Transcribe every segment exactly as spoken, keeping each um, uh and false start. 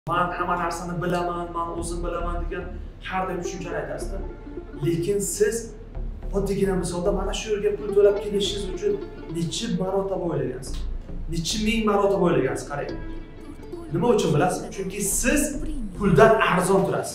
Ben hamma narsani bilaman, men o'zim bilaman degan har doim tushunchani aytasizda. Lekin siz oddiygina misolda mana shu yerga pul to'lab kelishingiz uchun necha marotaba o'ylagansiz? Necha ming marotaba o'ylagansiz, qarang. Nima uchun bilasizmi? Chunki siz puldan arzon turasiz.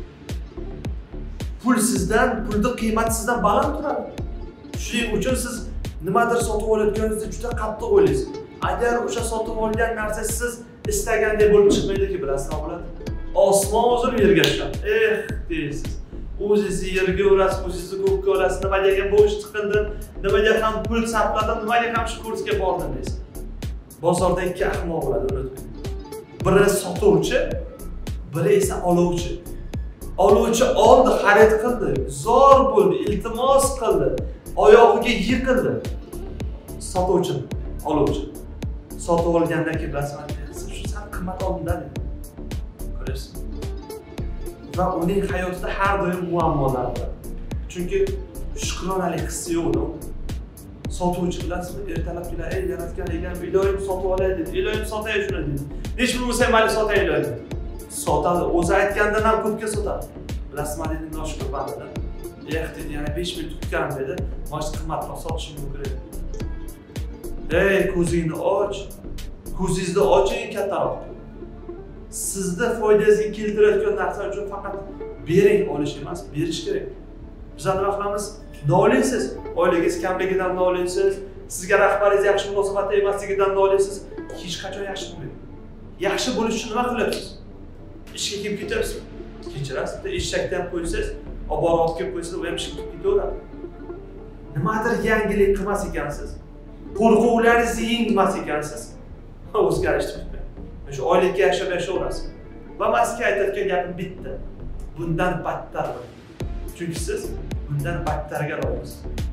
Pul sizdan, pulning qiymati sizdan baland turadi. Shuning uchun siz nimadir sotib olayotganingizda juda qattiq o'ylaysiz. Agar o'sha sotib olgan narsa siz istagandek bo'lib chiqmaydi-ki, bilasizmi bo'ladi. Osmon o'zim yerga tushadi. Eh, deysiz. O'zingizni yerga urasiz, o'zingizni ko'kka olasiz. Nimaga bu ish chiqildi? Nimaga ham pul sarfladim? Nimaga ham shu kursga bordim deysiz. Bozorda ikki ahmoq bo'ladi, unutmang. Biri sotuvchi, biri esa oluvchi. Oluvchi oldi, xarid qildi, zor bo'ldi, iltimos qildi, oyog'iga yiqildi. Sotuvchi, oluvchi. Sotib olgandan keyin bilasizmi, shu sal qimmat oldimda dedi. Ko'rasizmi? Va uning hayotida har doim muammolar bor. Chunki shukronalik hissi yo'q. Sotuvchi bilasizmi, ertalab kelib, "Ey, yaratgan egam, iloyim sotib olay" dedi. "Iloyim sotay shuni" dedi. "Hech bo'lmasa mayli sotay iloyim." Sotadi, o'zi aytgandan ham ko'pga sotadi. Bilasizmi, dedi, noshukr banda. "Eh" dedi, "Yana besh ming tutgan" dedi. "Mana qimmatroq sotishim kerak." Ey, ko'zingni och. Ko'zingizni oching kattaroq. Sizda foydangizga keltirayotgan narsa uchun faqat bering, olish emas, berish kerak. Biz nima qilamiz? Noliysiz, oilangiz kamligidan noliysiz, sizga rahbaringiz yaxshi munosabatda emasligidan noliysiz. Hech qachon yaxshi bo'lmaydi. Yaxshi bo'lish uchun nima qilyapsiz? Ishga kelib ketyapsiz. Kechirasiz, bitta eshakni ham qo'ysangiz, olib borib olib kelib qo'ysangiz, u ham ishga ketib ketaveradi. Nimadir yangilik qilmas ekansiz. Qo'rquvlaringizni yengmas ekansiz. O'zgarishni kutmang. Shu oylikka yashab yashayverasiz. Va men sizga aytayotgan gapim bitta. Bundan battar bo'ling. Chunki siz bundan battarga loyiqsiz.